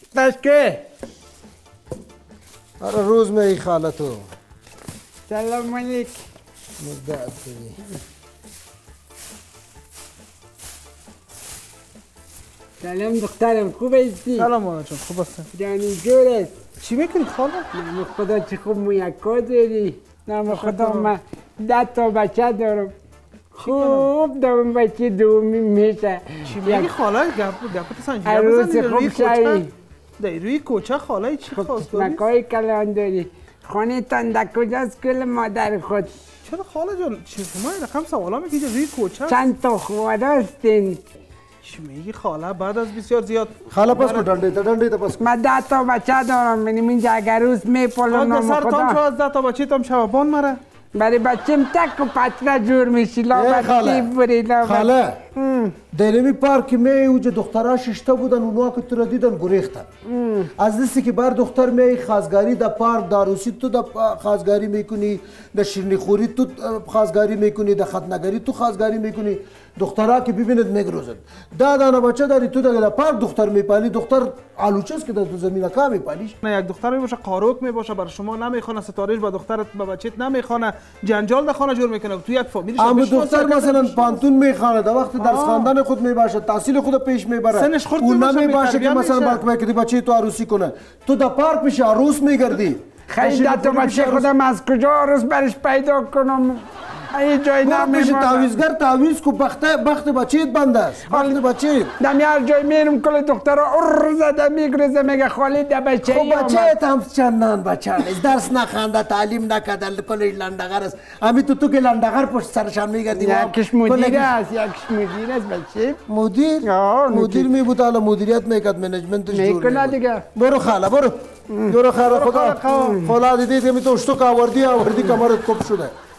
که هر روز میای خاله تو. سلام علیک. مدت بدی. سلام دخترم، خوب هستی؟ سلام مانا جان، خوب هستم. جانی جورت. چی میکنی خاله؟ نام خدا چه خوب مویکا داری. نام خدا من 10 تا بچه دارم. خوب دوم بچه دومی میشه. چی میگی خاله؟ گپت سنجیده عروس بزنی روی خوب شایی. کوچه. روی کوچه خاله چی خواستگاری؟ مکای کلان داری. خانه تان در کجاست کل مادر خود؟ چرا خاله جان؟ چی شما این رقم سوالا میگی روی کوچه؟ چند تا خواهر هستین؟ چی میگی خاله بعد از بسیار زیاد؟ خاله پس کو ڈنڈے تا پس. من 10 تا بچه دارم. من اینجا اگر روز میپالم نام سر تام شو خدا. از 10 تا بچه تام شبان مره. برای بچم تک و پتره جور میشی. ای لابد خاله. کیف بری لابد. خاله. دلیمی پارک می اوج دخترها 6 تا بودن اونها که تو را دیدن گریختن. از دستی که بر دختر می خازگاری در پارک داروسی تو در خازگاری میکنی، در شیرینی خوری تو خازگاری میکنی، در ختنگری تو خازگاری میکنی. دخترها که ببیند میگروزد. 10 دانه بچه داری تو در پارک دختر میپالی. دختر آلوچه است که در تو زمین کا میپالیش. نه یک دختر میباشه قاروک میباشه بر شما نمیخونه ستارهش با دخترت با بچت نمیخونه جنجال در خانه جور میکنه تو یک فامیلش. اما دختر مثلا پانتون میخونه در وقت درس خواندن خود میباشه تحصیل خود پیش میبره. سنش خورد اون میباشه، نمیباشه که مثلا میتربیه برک بچه تو عروسی کنه. تو در پارک میشه عروس میگردی. خیلی 10 تا بچه خودم از کجا عروس برش پیدا کنم؟ این جای پیش نمیمانم. تعویزگر تعویز کو بخت بچهت بند است. بخت بچه. دمی هر جای میرم کل دخترها ار زده میگرزه میگه خالی ده بچه ای خب بچهت هم چندان بچه نیست. درس نخونده تعلیم نکرده کلش لندغر است. همین تو که لندغر پشت سرشان میگردی. یکیش مدیر است یکیش مدیر است بچه. مدیر می بود حالا مدیریت میکرد منیجمنتش جور میکنه دیگه. برو خاله برو خاله خدا دیدی که می تو اشتو آوردی کمرت کپ شده.